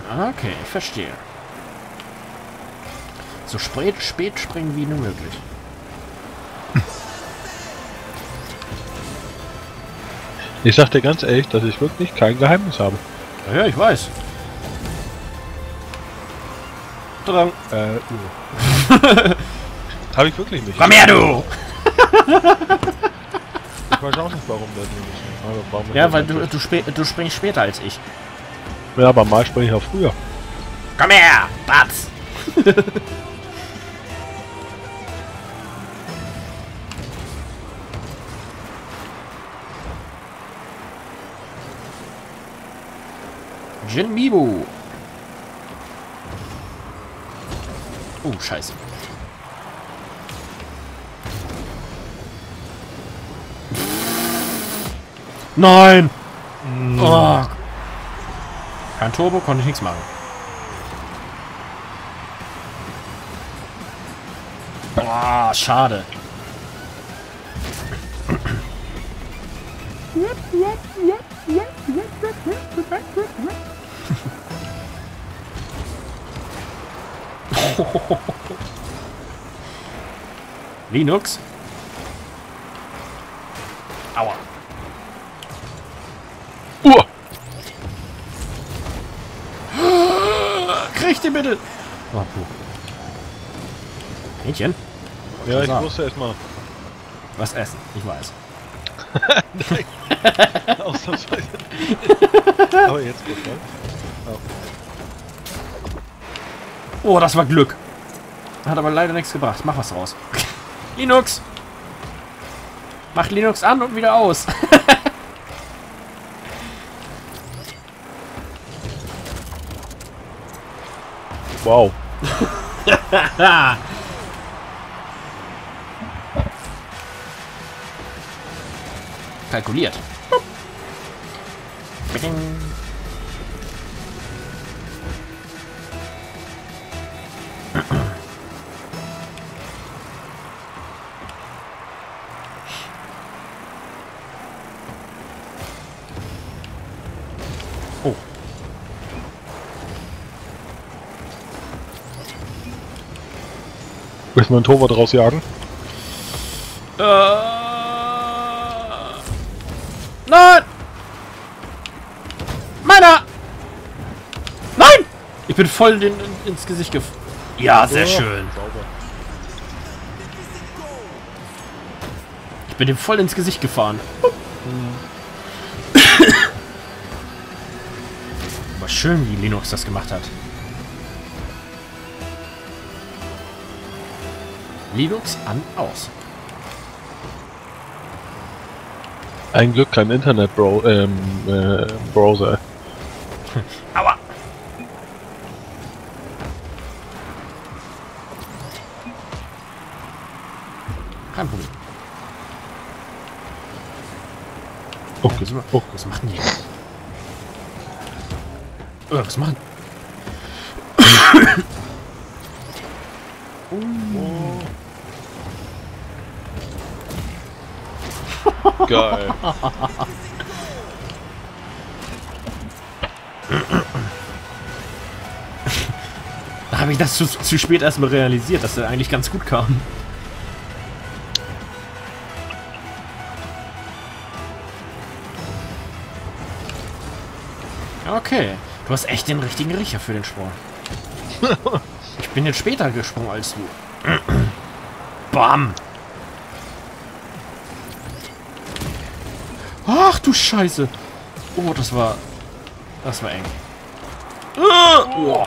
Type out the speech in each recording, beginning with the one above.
Okay, ich verstehe. So spät springen wie nur möglich. Ich sag dir ganz ehrlich, dass ich wirklich kein Geheimnis habe. Ja, ich weiß. Drang. Habe ich wirklich nicht. Komm her, du! Ich weiß auch nicht, warum das nicht ist. Also, warum Ja, weil du springst später als ich. Ja, aber mal springe ich auch früher. Komm her, Batz! Jin Mibu. Oh, scheiße. Nein! Oh. Kein Turbo, konnte ich nichts machen. Boah, schade. Linux? Aua. Krieg die bitte! Oh, puh. Mädchen? Ja, ich So. musste erstmal. Was essen? Ich weiß. Ausnahmsweise. Aber jetzt geht's mal. Oh, das war Glück. Hat aber leider nichts gebracht. Mach was draus. Linux! Mach Linux an und wieder aus. Wow. Kalkuliert. Bing. Oh. Willst du mal ein Torwart rausjagen? Nein! Meiner! Nein! Ich bin voll ins Gesicht Ja, sehr schön. Sauber. Ich bin dem voll ins Gesicht gefahren. Aber schön, wie Linux das gemacht hat. Linux an, aus. Ein Glück kein Browser. Aua! Kein Problem. Oh, Oh, was machen die? Was machen? geil. Da habe ich das zu spät erstmal realisiert, dass er eigentlich ganz gut kam. Okay, du hast echt den richtigen Riecher für den Sprung. Ich bin jetzt später gesprungen als du. Bam! Ach du Scheiße! Oh, das war eng. Oh.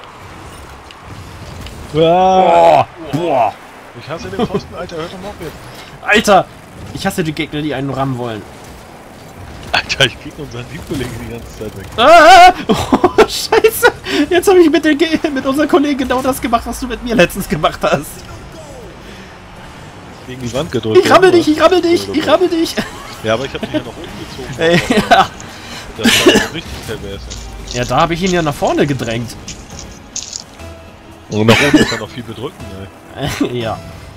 Ah, Boah! ich hasse den Pfosten, Alter, hör doch mal auf jetzt. Alter! Ich hasse die Gegner, die einen rammen wollen. Alter, ich krieg unseren Teamkollegen die ganze Zeit weg. Ah! Oh, Scheiße! Jetzt habe ich mit unserem Kollegen genau das gemacht, was du mit mir letztens gemacht hast. Gegen die Wand gedrückt. Ich rammel dich, ich rammel dich, ich rammel dich! Ja, aber ich hab dich ja nach oben gezogen. Ey, ja. Das war doch richtig pervers. Ja, da habe ich ihn ja nach vorne gedrängt. Und nach oben ist er noch viel bedrücken, ey. Ja.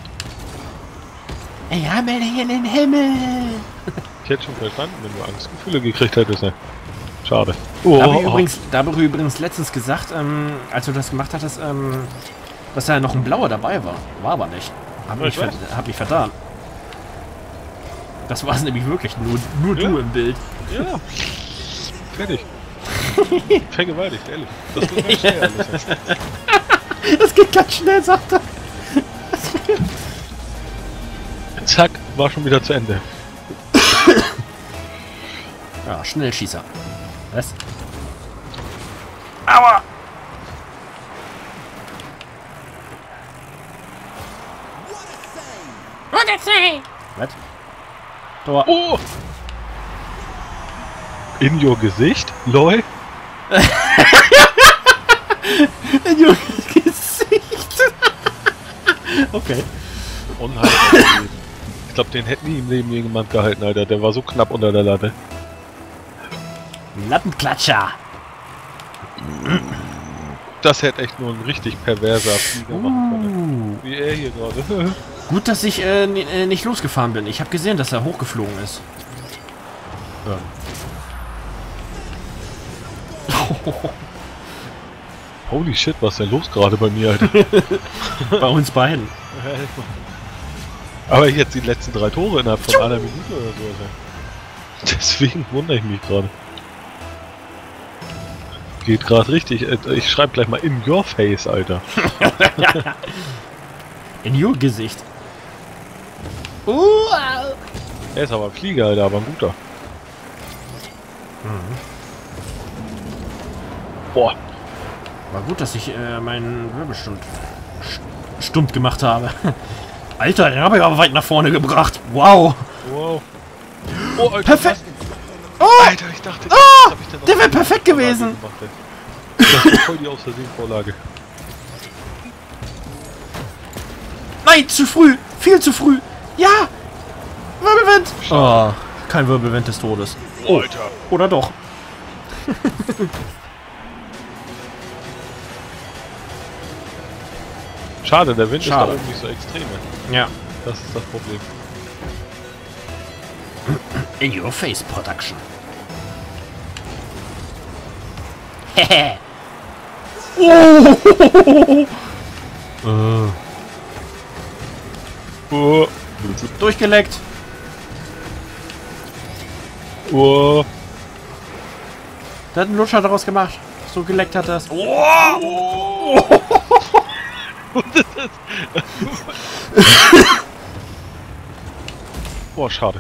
Ich rammel dich in den Himmel! Ich hätte schon verstanden, wenn du Angstgefühle gekriegt hättest, ey. Schade. Da habe ich übrigens letztens gesagt, als du das gemacht hattest, dass da noch ein blauer dabei war. War aber nicht. Hab mich vertan. Das war es nämlich wirklich. Nur du im Bild. Ja. Fertig. Vergewaltigt, ehrlich. Das geht ganz schnell alles. Das geht ganz schnell, sagt er. Zack, war schon wieder zu Ende. Ja, Schnellschießer. Was? Aua! What a save! Was? Tor. Oh! In your Gesicht? LOL? In your Gesicht! Okay. Unheimlich. Ich glaube, den hätte nie im Leben jemand gehalten, Alter. Der war so knapp unter der Latte. Lattenklatscher! Das hätte echt nur ein richtig perverser Flieger machen können. Wie er hier gerade. Gut, dass ich nicht losgefahren bin. Ich habe gesehen, dass er hochgeflogen ist. Ja. Holy shit, was ist denn los gerade bei mir, Alter? Bei uns beiden. Aber jetzt die letzten 3 Tore innerhalb von einer Minute oder so, Alter. Deswegen wundere ich mich gerade. Geht gerade richtig. Ich schreibe gleich mal in your face, Alter. In your Gesicht. Er ist aber ein Flieger, Alter, aber ein guter. Mhm. Boah. War gut, dass ich meinen Wirbelstund stumpf gemacht habe. Alter, den habe ich aber weit nach vorne gebracht. Wow. Wow. Oh, Alter, perfekt. Oh. Alter, ich dachte, oh, der wäre perfekt gewesen. Das ist voll die Aus-Versehen-Vorlage. Nein, zu früh. Viel zu früh. Ja. Wirbelwind. Oh, kein Wirbelwind des Todes. Oh, Alter. Oder doch. Schade, der Wind ist da oben nicht so extrem. Ja. Das ist das Problem. In your face production. Hehe. Oh. Durchgeleckt. Oh. Der hat einen Lutscher daraus gemacht. So geleckt hat er es. Boah, schade.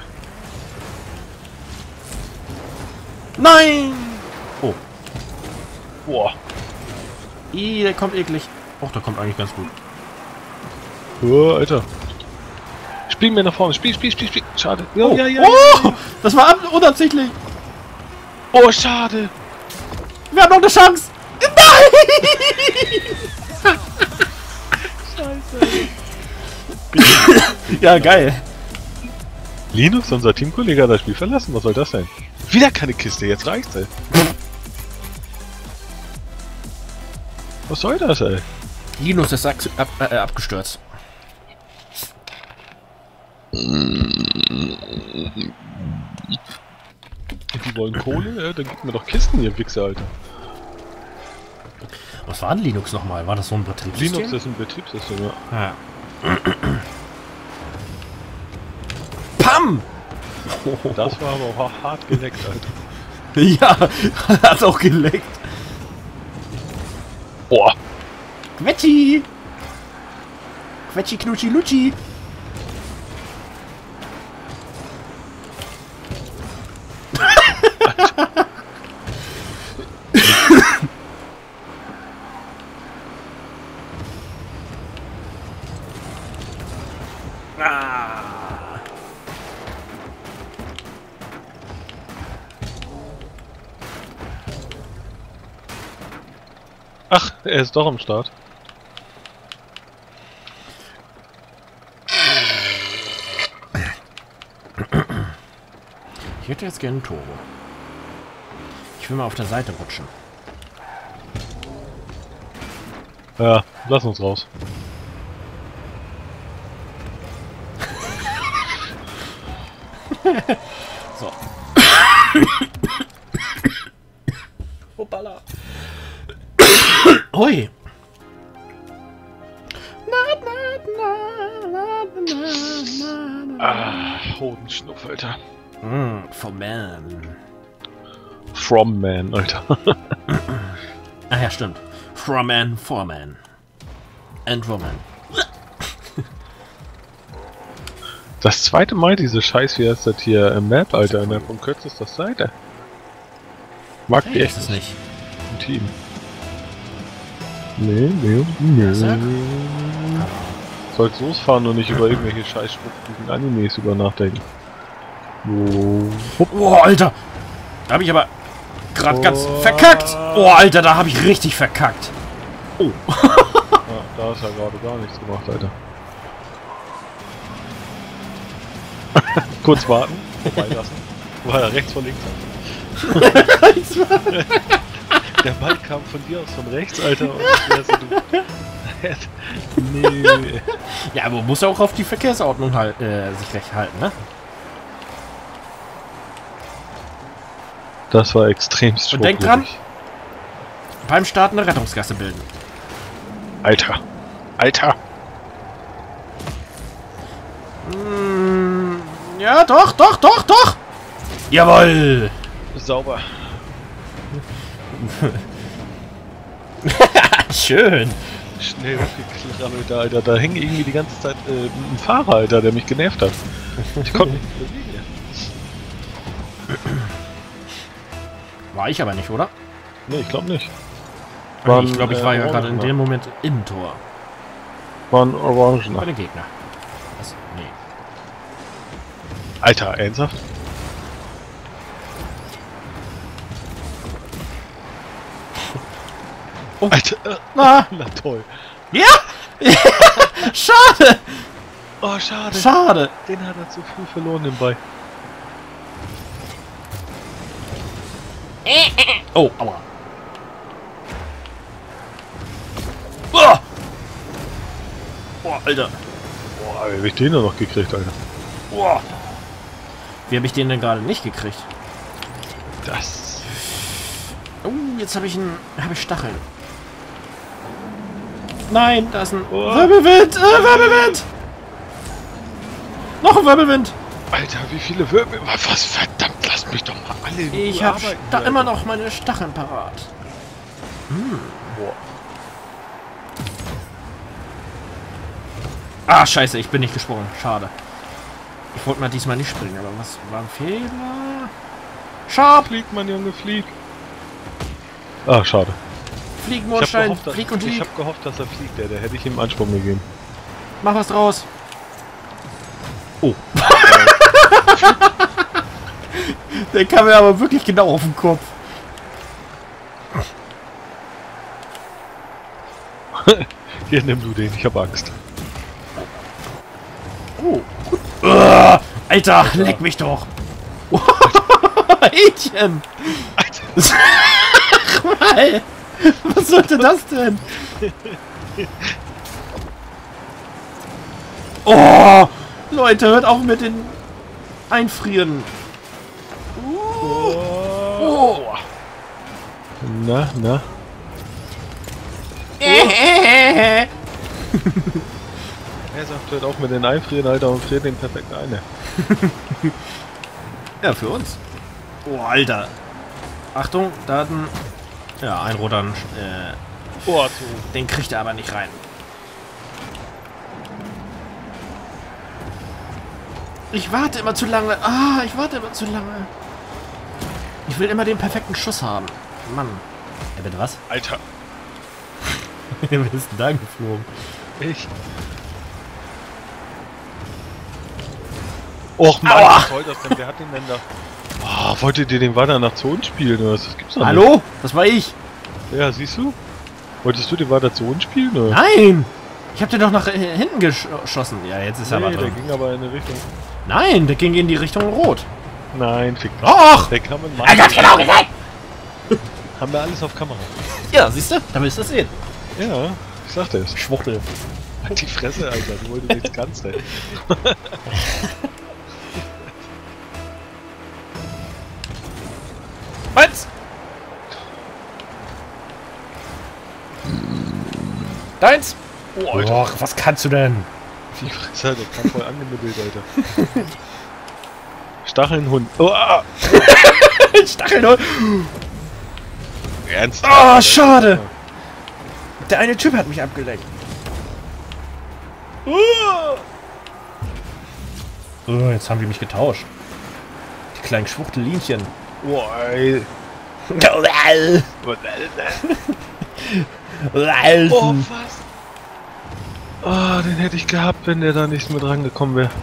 Nein! Oh. Boah. Der kommt eklig. Och, der kommt eigentlich ganz gut. Oh, Alter. Spiel mir nach vorne. Spiel. Schade. Ja, Oh, ja. oh, das war unabsichtlich. Oh, schade. Wir haben noch eine Chance. Nein! Scheiße. Ja, geil. Linux, unser Teamkollege, hat das Spiel verlassen. Was soll das sein? Wieder keine Kiste. Jetzt reicht's, ey. Was soll das, ey? Linus ist abgestürzt. Die wollen Kohle? Ja, dann gib mir doch Kisten, ihr Wichser, Alter. Was war denn Linux nochmal? War das so ein Betriebssystem? Linux ist ein Betriebssystem, ja. Ja. Pam! Das war aber auch hart geleckt, Alter. Ja, hat auch geleckt. Boah. Quetschi! Quetschi, Knutschi, Lutschi! Ach, er ist doch am Start. Ich hätte jetzt gerne einen Turbo. Ich will mal auf der Seite rutschen. Ja, lass uns raus. So. Ui. Hodenschnupf, Alter. From man. From Man, Alter. Ach ja, stimmt. From man, for man. And woman. Das zweite Mal diese Scheiß, wie heißt das hier, Map, Alter, innerhalb von kürzester Zeit. Mag die Hey, echt ist es nicht. im Team. Nee. Sag. Sollst losfahren und nicht über irgendwelche scheiß Animes über nachdenken. Hup. Oh, Alter. Da habe ich aber gerade ganz verkackt. Oh, Alter, da habe ich richtig verkackt. Oh. Ja, da ist ja gerade gar nichts gemacht, Alter. Kurz warten, vorbeilassen. War er rechts vor links, Alter. Der Ball kam von dir aus von rechts, Alter. Und du. Nee. Ja, aber man muss auch auf die Verkehrsordnung halt, sich recht halten, ne? Das war extremst Und denk dran, beim Start eine Rettungsgasse bilden. Alter. Alter. Ja, doch. Jawohl. Sauber. Schön. Schnell weggekrabbelt, Alter. Da hing irgendwie die ganze Zeit ein Fahrer, Alter, der mich genervt hat. Ich konnte mich nicht bewegen. War ich aber nicht, oder? Nee, ich glaube nicht. Ich glaube, ich war ja gerade in dem Moment im Tor. War ein Orangener. Bei den Gegner. Was? Nee. Alter, ernsthaft? Oh. Alter, Na. na toll. Ja! Schade! Oh, schade. Schade! Den hat er zu früh verloren, den Ball. Oh, aua. Oh, Alter. Boah, wie hab ich den denn noch gekriegt, Alter? Oh. Wie habe ich den denn gerade nicht gekriegt? Das... Oh, jetzt habe ich Stacheln. Nein, da ist ein Wirbelwind! Wirbelwind! Noch ein Wirbelwind! Alter, wie viele Wirbel... Was? Verdammt, lasst mich doch mal alle in Ruhe Ich habe arbeiten, da Alter. immer noch meine Stacheln parat. Boah. Ah, scheiße, ich bin nicht gesprungen. Schade. Ich wollte mal diesmal nicht springen, aber was war ein Fehler? Sharp! Flieg, mein Junge, flieg. Ah, schade. Flieg, Ich Mondstein, hab flieg und flieg. hab gehofft, dass er fliegt, der hätte ich ihm Ansprung gegeben. Mach was draus. Oh. Der kam mir aber wirklich genau auf den Kopf. Hier, nimm du den, ich hab Angst. Oh. Alter, leck mich doch. Hähnchen. Ach mal. Was sollte das denn? Oh, Leute, hört auf mit den Einfrieren. Oh. Na? Äh. Er sagt, hört auf mit den Einfrieren, Alter, und friert den perfekt ein. Ja, für uns. Oh, Alter. Achtung, da hat ein... Ja, ein roter... den kriegt er aber nicht rein. Ich warte immer zu lange. Ah, ich warte immer zu lange. Ich will immer den perfekten Schuss haben. Mann. Ja, bitte was? Alter. Wer ist denn da geflogen? Ich. Och Mann, Aua. was soll das denn? Wer hat den denn da? Oh, wolltet ihr den weiter nach Zonen spielen oder was? Das gibt's doch nicht. Hallo? Das war ich. Ja, siehst du? Wolltest du den weiter Zonen spielen oder? Nein! Ich hab den doch nach hinten geschossen. Ja, jetzt ist er aber Nee, der drin. ging aber in eine Richtung. Nein, der ging in die Richtung Rot. Nein, fick dich. Och! Der kam in Er hat genau gesagt! Haben wir alles auf Kamera. Ja, siehst du? Da willst du es sehen. Ja, ich sagte es. Schwuchtel. Halt die Fresse, Alter. Du wolltest nichts ganz, ey. Was? Deins! Oh, Alter. Och, was kannst du denn? Die Fresse, der kam voll angemittelt, Alter. Stachelnhund. Oh, ah. Stacheln! Ernst? Oh, schade! Der eine Typ hat mich abgelenkt. Oh, jetzt haben die mich getauscht. Die kleinen Schwuchtelinchen. Boah, ey. Oh, was? Oh, den hätte ich gehabt, wenn der da nicht mit rangekommen wäre.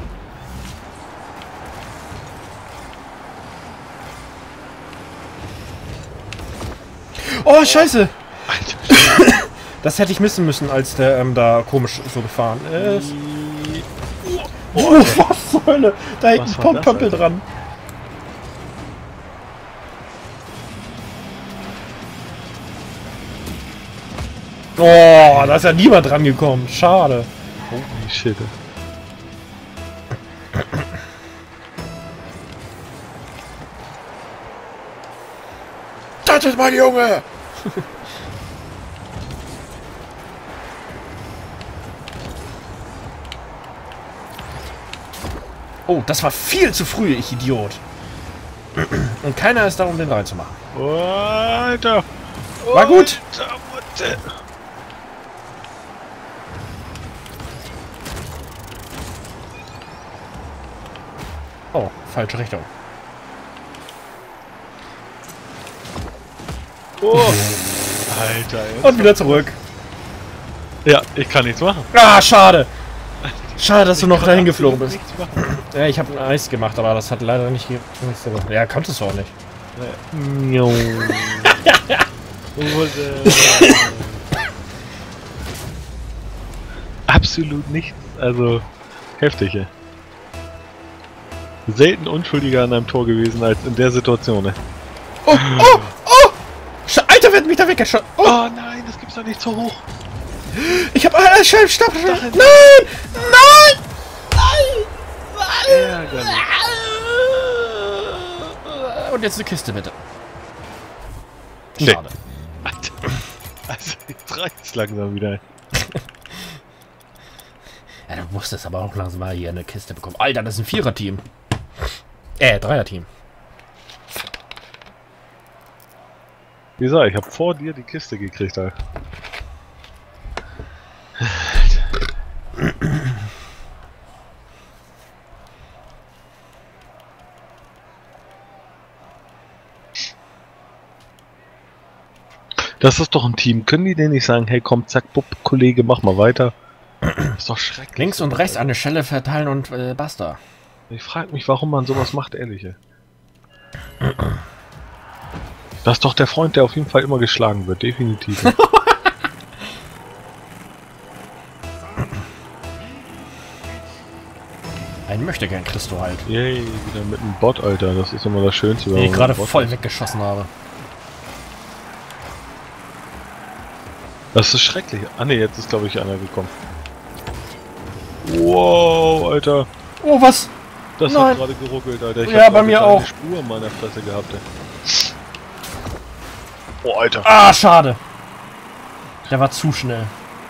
Oh, scheiße! Alter. Das hätte ich missen müssen, als der da komisch so gefahren ist. Oh, Oh, was zur Hölle? Da hängt ein Was war das, Pompömpel Alter? dran. Oh, da ist ja niemand dran gekommen. Schade. Holy shit. Das ist mein Junge! Oh, das war viel zu früh, ich Idiot. Und keiner ist darum, den reinzumachen. Oh, Alter. War gut. Alter, Mutter. Oh, falsche Richtung. Oh. Alter, jetzt. Und wieder zurück. Ja, ich kann nichts machen. Ah, schade. Schade, dass du noch dahin geflogen bist. Nichts machen. Ja, ich habe ein Eis gemacht, aber das hat leider nicht gemacht. Ja, konntest du auch nicht. Jo. Absolut nichts. Also, heftig, ey. Selten unschuldiger an einem Tor gewesen als in der Situation, ey. Oh, oh, oh! Alter, wer hat mich da weggeschossen? Oh, Oh nein, das gibt's doch nicht so hoch. ich hab einen Stopp! Nein! Nein! Nein! Ärgerlich. Nein! Und jetzt eine Kiste, bitte. Nee. Schade. Alter. Also, jetzt reicht's langsam wieder. Ja, du musstest aber auch langsam mal hier eine Kiste bekommen. Alter, das ist ein Vierer-Team. Dreier-Team. Wie gesagt, ich habe vor dir die Kiste gekriegt, Alter. Das ist doch ein Team. Können die denn nicht sagen, hey komm, zack, bupp, Kollege, mach mal weiter? Ist doch schrecklich. Links und rechts eine Schelle verteilen und basta. Ich frage mich, warum man sowas macht, ehrlich. Ey. Das ist doch der Freund, der auf jeden Fall immer geschlagen wird, definitiv. Ein möchte gern Christo halt. Yay, wieder mit einem Bot, Alter. Das ist immer das Schönste. wenn Den ich man gerade mit einem Bot voll ist. weggeschossen habe. Das ist schrecklich. Ah ne, jetzt ist glaube ich einer gekommen. Wow, Alter. Oh, was? Das Nein. hat gerade geruckelt, Alter. Ich Ja, hab bei grade mir eine auch. Spur in meiner Fresse gehabt, ey. Oh, Alter. Ah, schade. Der war zu schnell.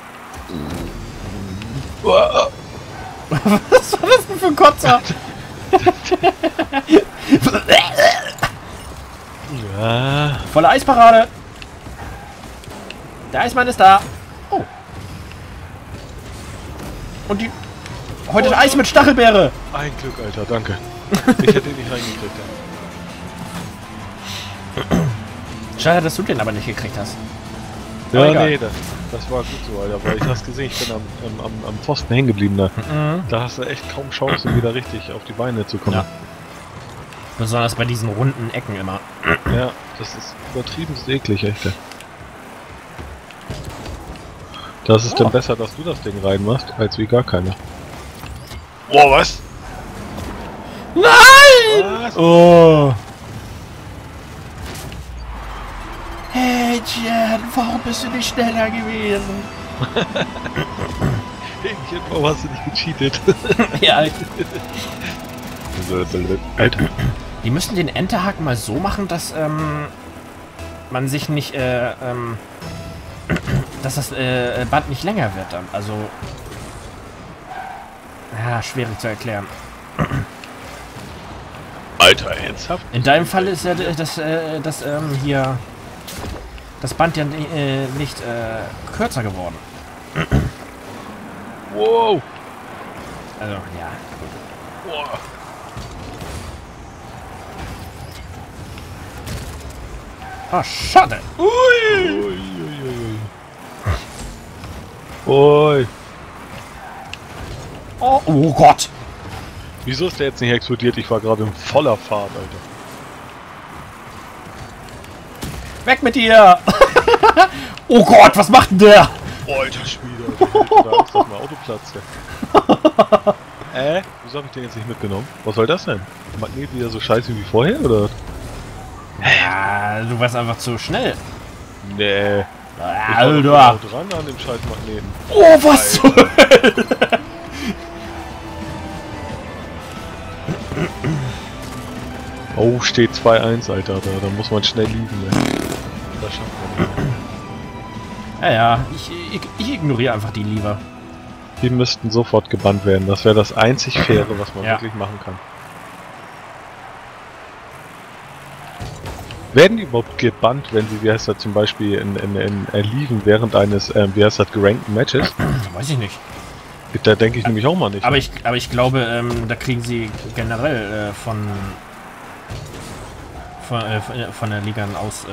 Uah. Was war das denn für ein Kotzer? Ja. Volle Eisparade. Der Eismann ist da. Oh. Und die... Heute Oh, Eis mit Stachelbeere. Ein Glück, Alter, danke. Ich hätte ihn nicht reingekriegt. Schade, dass du den aber nicht gekriegt hast. Ja, Aber egal. nee, das war gut so, Alter. Weil ich hast gesehen, ich bin am Pfosten hängen geblieben da. Mhm. Da hast du echt kaum Chancen, wieder richtig auf die Beine zu kommen. Ja. Besonders bei diesen runden Ecken immer. Ja, das ist übertrieben eklig, echt. ey. Das ist Oh. denn besser, dass du das Ding reinmachst, als wie gar keiner. Boah, was? Nein! Was? Oh. Hey Jen, warum bist du nicht schneller gewesen? Hähnchen, warum hast du nicht gecheatet? Ja, Alter. die müssen den Enterhaken mal so machen, dass man sich nicht dass das Band nicht länger wird dann. Also... Ja, schwierig zu erklären. Alter, ernsthaft? In deinem Fall ist ja hier... Das Band ja nicht kürzer geworden. Wow! Also, ja. Wow. Ah, schade. Ui! Ui, ui, ui. Ui. Oh Gott! Wieso ist der jetzt nicht explodiert? Ich war gerade in voller Fahrt, Alter. Weg mit dir! Oh Gott, was macht denn der? Oh, alter Schwede, Alter. Ich hab Angst, dass mein Auto platzt. Wieso hab ich den jetzt nicht mitgenommen? Was soll das denn? Magnet wieder so scheiße wie vorher, oder? Ja, du warst einfach zu schnell. Nee. Ich Alter! war doch dran an dem scheiß Magneten. Oh, was zur Hölle? Oh, steht 2-1, Alter. Da muss man schnell liegen, ey. Das schafft man nicht. Ja, ich ignoriere einfach die lieber. Die müssten sofort gebannt werden. Das wäre das einzig Faire, was man Ja. wirklich machen kann. Werden die überhaupt gebannt, wenn sie, wie heißt das, zum Beispiel in erliegen während eines, wie heißt das, gerankten Matches? Weiß ich nicht. Da denke ich nämlich auch mal nicht. Aber ich glaube, da kriegen sie generell von der Liga aus,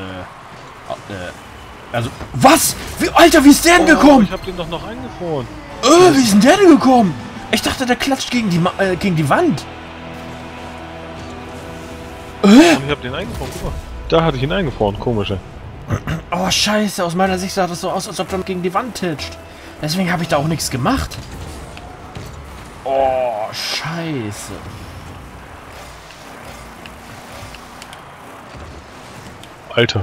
also, was? Alter, wie ist der denn gekommen? Ich hab den doch noch eingefroren. Wie ist denn der denn gekommen? Ich dachte, der klatscht gegen die Wand. Und ich hab den eingefroren, guck mal. Da hatte ich ihn eingefroren, komische. Oh, scheiße, aus meiner Sicht sah das so aus, als ob der gegen die Wand titscht. Deswegen habe ich da auch nichts gemacht. Oh, scheiße. Alter.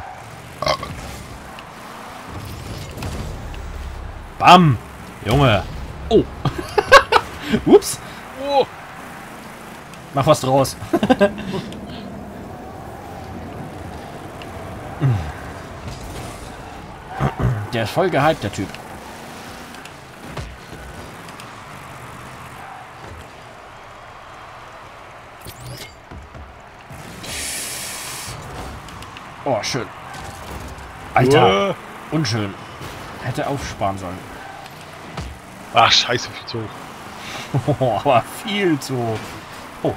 Bam! Junge! Oh! Ups! Oh. Mach was draus. Der ist voll gehypt, der Typ. Oh, schön. Alter, unschön. Hätte aufsparen sollen. Ach, scheiße, viel zu hoch. Oh, aber viel zu hoch. Oh.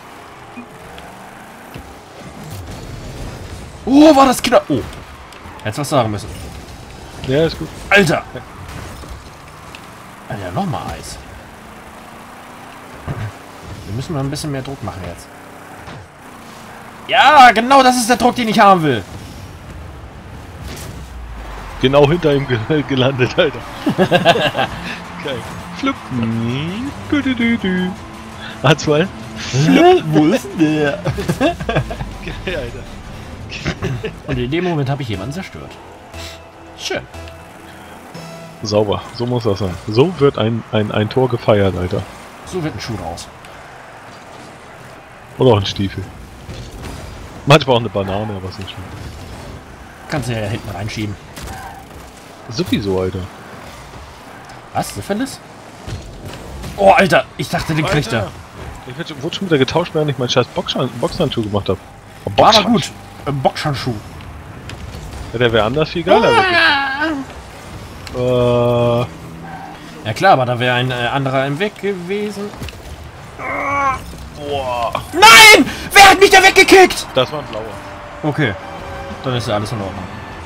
Oh, war das knapp. Oh. Hättest was sagen müssen. Ja, ist gut. Alter! Alter, nochmal Eis. Wir müssen mal ein bisschen mehr Druck machen jetzt. Ja, genau das ist der Druck, den ich haben will. Genau hinter ihm gelandet, Alter. Geil. Flup. A2. Wo ist denn der? Geil, Alter. Und in dem Moment habe ich jemanden zerstört. Schön. Sauber. So muss das sein. So wird ein Tor gefeiert, Alter. So wird ein Schuh raus. Oder auch ein Stiefel. Manchmal auch eine Banane, aber ist nicht schlimm. Kannst du ja hinten reinschieben. Sowieso, Alter. Was? Syphilis? Oh, Alter! Ich dachte, den kriegt er. Ich wurde schon wieder getauscht, während ich meinen scheiß Boxhandschuh gemacht habe. War aber gut. Boxhandschuh. Ja, der wäre anders viel geiler. Ja klar, aber da wäre ein anderer im Weg gewesen. Boah. Nein! Wer hat mich da weggekickt? Das war ein blauer. Okay. Dann ist ja alles in Ordnung.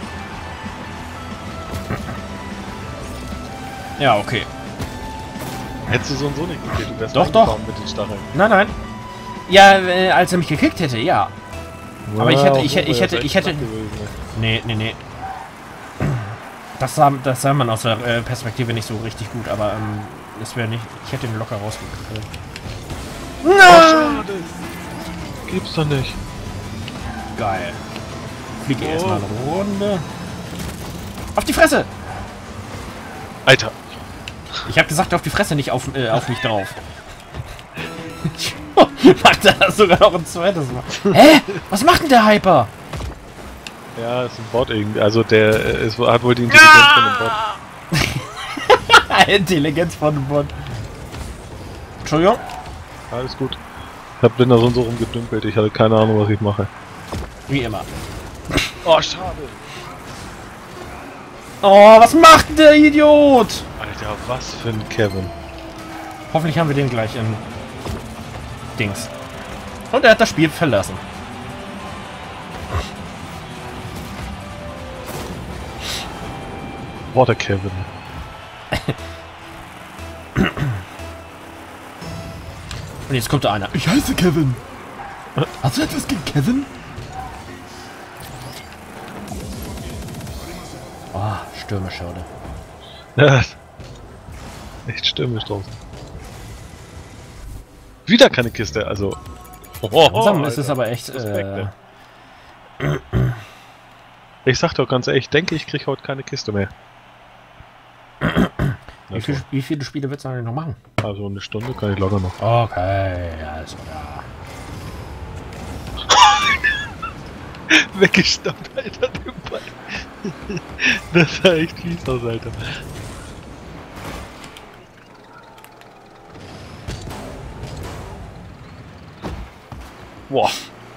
Ja, okay. Hättest du so und so nicht gekillt, du wärst Doch, doch. reingefahren mit den Stacheln. Nein, nein. Ja, als er mich gekickt hätte, ja. Aber ich hätte... Nee. Das sah man aus der Perspektive nicht so richtig gut, aber es wäre nicht... Ich hätte ihn locker rausgekriegt. Oh, schade. Gibt's doch nicht. Geil. Fliege erstmal eine Runde. Auf die Fresse! Alter. Ich habe gesagt, auf die Fresse, nicht auf mich drauf. Macht er das sogar noch ein zweites Mal? Hä? Was macht denn der Hyper? Ja, ist ein Bot irgendwie. Also der hat wohl die Intelligenz von einem Bot. Intelligenz von dem Bot. Entschuldigung. Alles gut. Ich bin da so und so rumgedümpelt. Ich hatte keine Ahnung, was ich mache. Wie immer. Oh, schade. Oh, was macht denn der Idiot? Alter, was für ein Kevin. Hoffentlich haben wir den gleich im Dings. Und er hat das Spiel verlassen. What a Kevin. Und jetzt kommt da einer. Ich heiße Kevin. Hast du etwas gegen Kevin? Oh, stürmisch heute. Ja, echt stürmisch draußen. Wieder keine Kiste, also. Langsam ist es aber echt. Respekt, ich sag doch ganz ehrlich, ich denke, ich krieg heute keine Kiste mehr. Wie viele Spiele willst du eigentlich noch machen? Also eine Stunde kann ich locker noch. Okay, also ja. Weggestoppt, Alter, den Ball. Das sah echt fies aus, Alter. Boah.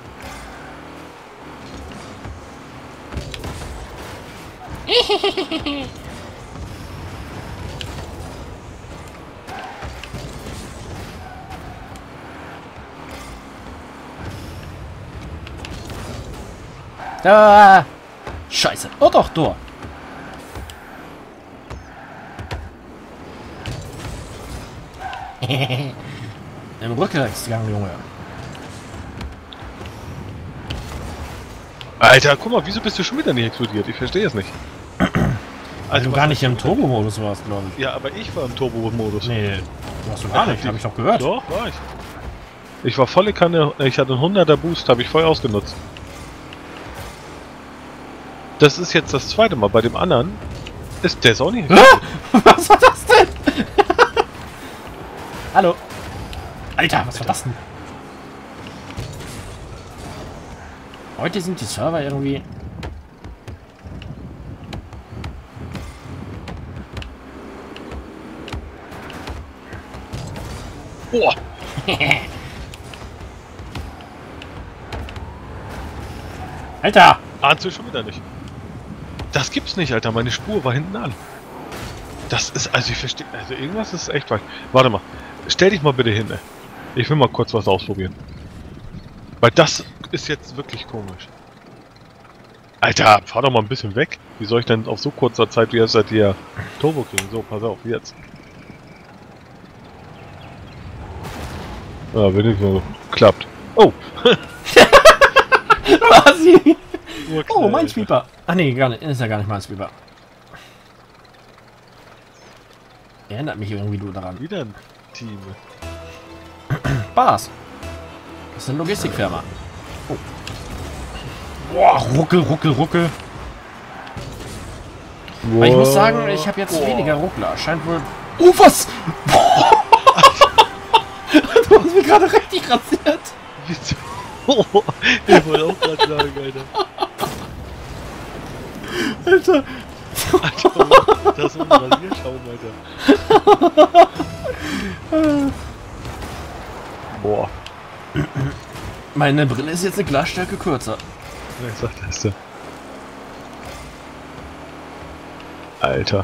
Ah, Scheiße. Oh doch, Tor. Im Rückwärtsgang, Junge. Alter, guck mal, wieso bist du schon wieder nicht explodiert? Ich verstehe es nicht. Also du gar nicht im Turbo-Modus warst, glaube ich. Ja, aber ich war im Turbo-Modus. Nee, warst du gar nicht, habe ich doch gehört. Doch, war ich. Ich war volle Kanne, ich hatte einen 100er Boost, habe ich voll ausgenutzt. Das ist jetzt das zweite Mal. Bei dem anderen ist der auch nicht. Was war das denn? Hallo. Alter, was war das denn? Heute sind die Server irgendwie... Boah. Alter! Ahnst du schon wieder nicht. Das gibt's nicht, Alter. Meine Spur war hinten an. Das ist, also ich verstehe, also irgendwas ist echt falsch. Warte mal. Stell dich mal bitte hin, ey. Ich will mal kurz was ausprobieren. Weil das ist jetzt wirklich komisch. Alter, fahr doch mal ein bisschen weg. Wie soll ich denn auf so kurzer Zeit wie es seit dir Turbo kriegen? So, pass auf, jetzt. Ja, wenn nicht so klappt. Oh! Was? Oh, mein Sweeper. Ach nee, gar nicht, ist ja gar nicht mein Sweeper. Erinnert mich irgendwie nur daran. Wieder ein Team. Bars. Das ist eine Logistikfirma. Oh. Boah, ruckel, ruckel, ruckel. Aber ich muss sagen, ich habe jetzt weniger Ruckler. Scheint wohl... Oh, was? Du hast mich gerade richtig rasiert. Wieso? Oh, ich wollte auch gerade sagen, Alter. Alter. Alter, das ist ein Rasierschaum, Alter. Boah. Meine Brille ist jetzt eine Glasstärke kürzer. Ja, ich sag das ja. Alter.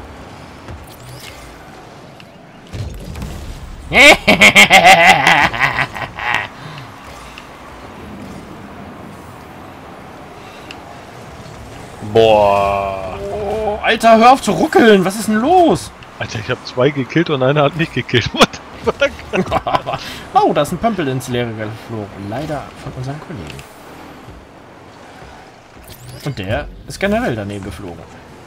Boah. Oh, Alter, hör auf zu ruckeln. Was ist denn los? Alter, ich habe 2 gekillt und einer hat mich gekillt. What the fuck? Oh, da ist ein Pömpel ins Leere geflogen. Leider von unserem Kollegen. Und der ist generell daneben geflogen.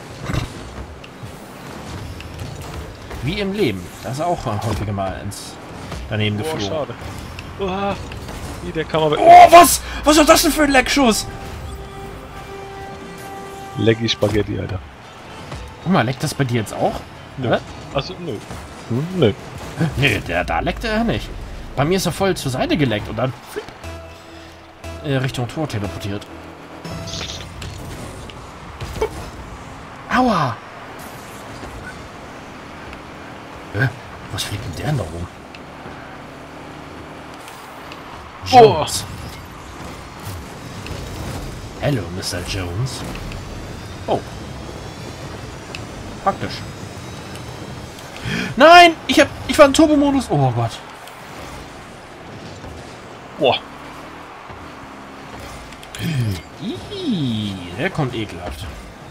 Wie im Leben. Da ist er auch häufiger mal daneben geflogen. Schade. Oh, wie der kam aber... Oh, was? Was war das denn für ein Leckschuss? Leggy Spaghetti, Alter. Guck mal, leckt das bei dir jetzt auch? Nö. Achso, nö. Nö. Nee, da leckt er nicht. Bei mir ist er voll zur Seite geleckt und dann Richtung Tor teleportiert. Aua! Was fliegt denn der denn da rum? Jones. Hello, Mr. Jones. Oh. Praktisch. Nein! Ich war im Turbo-Modus. Oh Gott. Boah. Ih, der kommt ekelhaft.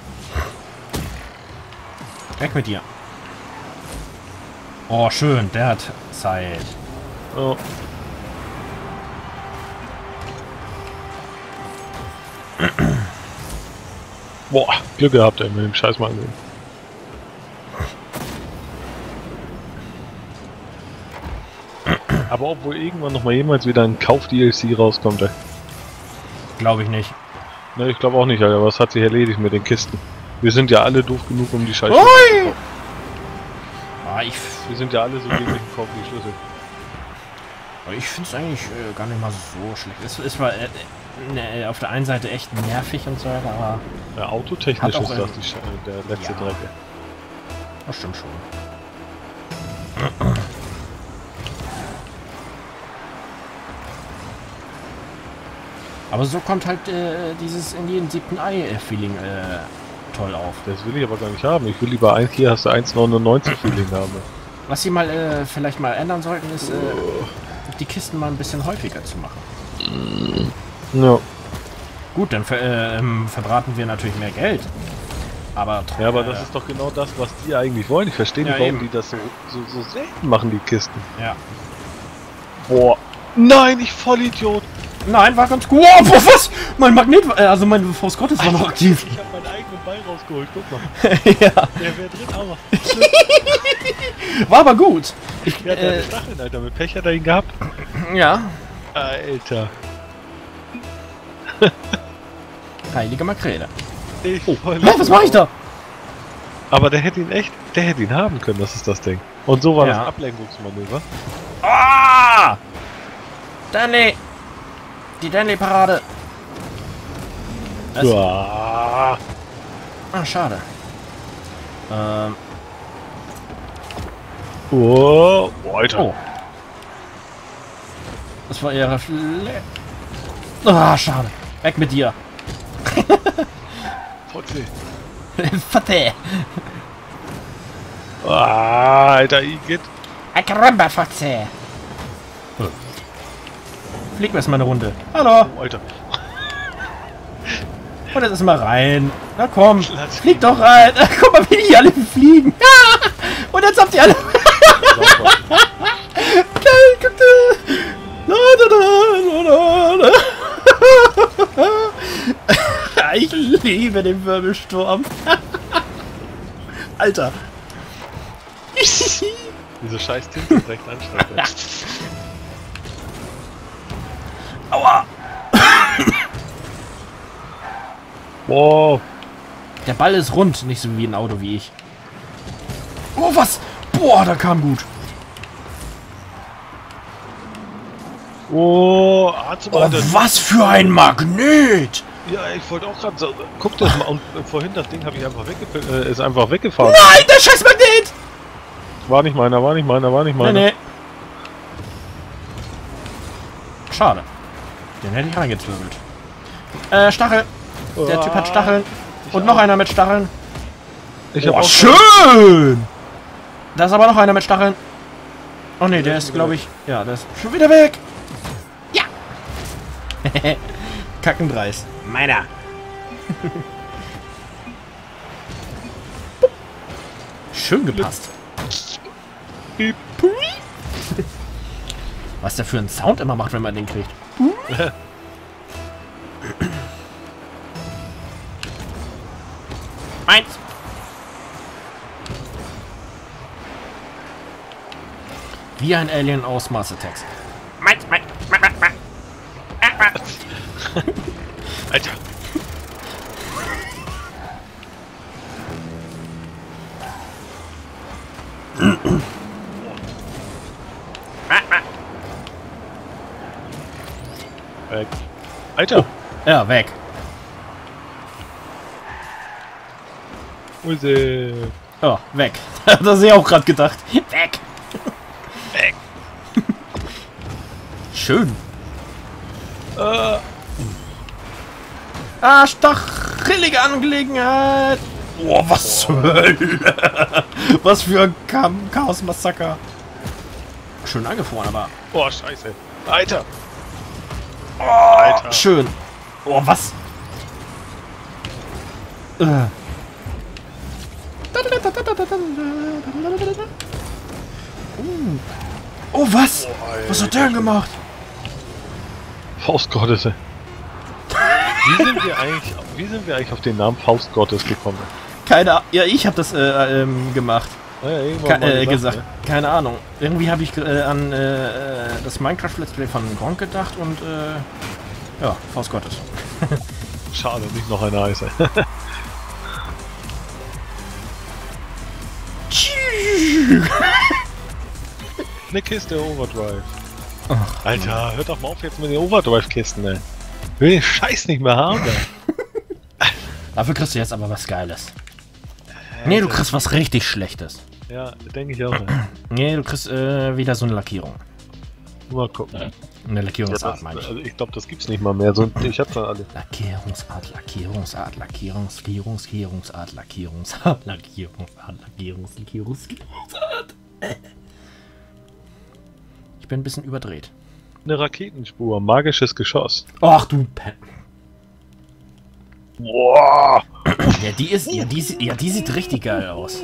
Weg mit dir. Oh, schön. Der hat Zeit. Oh. Boah, Glück gehabt, ey, mit dem Scheißmann. Aber obwohl irgendwann noch mal jemals wieder ein Kauf-DLC rauskommt, ey. Glaube ich nicht. Ne, ich glaube auch nicht, Alter, aber es hat sich erledigt mit den Kisten. Wir sind ja alle doof genug, um die Scheiße zu kaufen. Ah, Wir sind ja alle so gegen den Kauf die Schlüssel. ich finde es eigentlich gar nicht mal so schlecht. Es war auf der einen Seite echt nervig und so weiter, aber... Ja, autotechnisch Hat ist auch das der letzte ja. Dreck, ey. Das stimmt schon. Aber so kommt halt dieses in jeden 7. Ei-Feeling toll auf. Das will ich aber gar nicht haben. Ich will lieber hier hast du 1,99 Feeling haben. Was sie mal vielleicht mal ändern sollten, ist die Kisten mal ein bisschen häufiger zu machen. Ja. Gut, dann verbraten wir natürlich mehr Geld. Aber Ja, aber das ist doch genau das, was die eigentlich wollen. Ich verstehe nicht, Ja, warum eben. die das so selten machen, die Kisten. ja. Boah. Nein, ich Vollidiot. Nein, war ganz gut. Oh, was? Mein Magnet, also mein Faust Gottes war noch aktiv. Ich habe meinen eigenen Ball rausgeholt. Guck mal. Ja, Der wäre drin, aber. war aber gut. Ja, der hat Stacheln, Alter. Mit Pech hat er ihn gehabt. Ja. Alter. Heilige Makrele. Ich voll. Was mache ich da? Aber der hätte ihn haben können, das ist das Ding. Und so war Ja. das Ablenkungsmanöver. Ah! Danny! Die Danny-Parade. Ja. Ah, schade. Oh, Alter. Oh. Das war eher Reflex. Ah, schade. Weg mit dir. Fotze. Fate. Ah, Alter, Igitt. Caramba, Fotze. Flieg erst mal eine Runde. Hallo. Oh, Alter. Und jetzt ist mal rein. Na komm. Platz. Flieg doch rein. Guck mal, wie die alle fliegen. Und jetzt habt ihr alle... Geil, guck dir. Ja, ich liebe den Wirbelsturm. Alter. Diese scheiß Tinte ist recht anstrengend. Aua. Wow. Der Ball ist rund, nicht so wie ein Auto wie ich. Oh, was? Boah, da kam gut. Oh, Arzt, Oh, Alter. was für ein Magnet. Ja, ich wollte auch gerade sagen, guck das mal. Und vorhin das Ding habe ich einfach ist einfach weggefahren. Nein, der scheiß Magnet. War nicht meiner, war nicht meiner, war nicht meiner. Nee. Schade. Den hätte ich reingezwirbelt. Stachel. Der Typ hat Stacheln. Und noch einer mit Stacheln. Ich hab Oh, auch schön! Da ist aber noch einer mit Stacheln. Oh ne, der ist, glaube ich... Ja, der ist schon wieder weg. Ja! Kackendreist. Meiner. Schön gepasst. Piep. Was der für einen Sound immer macht, wenn man den kriegt. Eins. Wie ein Alien aus Mars Attacks. Alter. Weg. Alter. Ja, weg. Use. Oh, weg. Das habe ich auch gerade gedacht. Weg. Weg. Schön. Ah, stachelige Angelegenheit. Oh, was zur Hölle. Was für ein Chaos-Massaker. Schön angefroren, aber... Boah, scheiße. Alter. Oh, Alter. schön. Oh, was? Oh, was? Boah, Was hat der denn gemacht? Faustgottes. Wie sind wir eigentlich auf den Namen Faustgottes gekommen? Keine Ahnung. Ja, ich habe das gemacht. Ja, irgendwann mal Gesagt. ne? Keine Ahnung. Irgendwie habe ich an das Minecraft Let's Play von Gronk gedacht und ja, Faust Gottes. Schade, nicht noch eine heiße. Eine Kiste Overdrive. Ach, Alter, hört doch mal auf jetzt mit den Overdrive-Kisten, ey. Ich will den Scheiß nicht mehr haben, ey. Dafür kriegst du jetzt aber was Geiles. Nee, du kriegst was richtig Schlechtes. Ja, denke ich auch, ey. Nee, du kriegst wieder so eine Lackierung. Mal gucken. Eine Lackierungsart, Ja, meine ich. also ich glaube, das gibt's nicht mal mehr. So, ich hab schon alle. Lackierungsart, Lackierungsart, Lackierungsart. Ich bin ein bisschen überdreht. Eine Raketenspur, magisches Geschoss. Ach du Pen. Boah! Ja, die sieht richtig geil aus.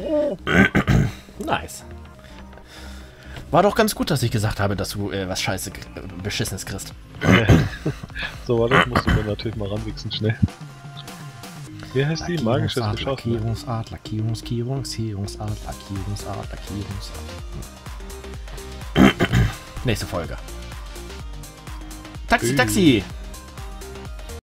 Nice. War doch ganz gut, dass ich gesagt habe, dass du was Scheiße Beschissenes kriegst. So, warte, musst du mir natürlich mal ranwichsen, schnell. Wie heißt die? Magisches Geschoss. Lackierungsart. Nächste Folge. Taxi!